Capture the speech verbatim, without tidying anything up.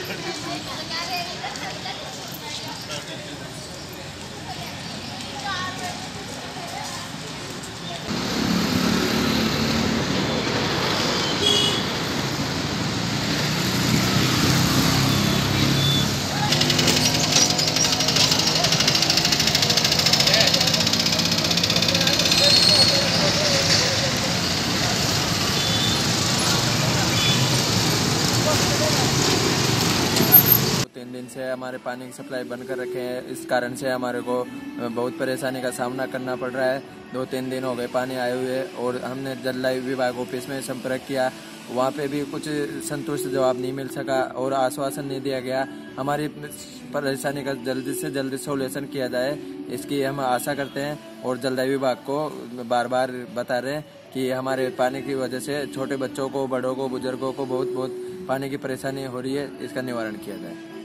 तीन दिन से हमारे पानी की सप्लाई बंद कर रखे हैं। इस कारण से हमारे को बहुत परेशानी का सामना करना पड़ रहा है। दो तीन दिन हो गए पानी आए हुए और हमने जलदाय विभाग ऑफिस में संपर्क किया, वहाँ पे भी कुछ संतुष्ट जवाब नहीं मिल सका और आश्वासन नहीं दिया गया। हमारी परेशानी का जल्दी से जल्दी सोल्यूशन किया जाए, इसकी हम आशा करते हैं और जलदाय विभाग को बार बार बता रहे हैं कि हमारे पानी की वजह से छोटे बच्चों को, बड़ों को, बुजुर्गों को बहुत बहुत पानी की परेशानी हो रही है, इसका निवारण किया जाए।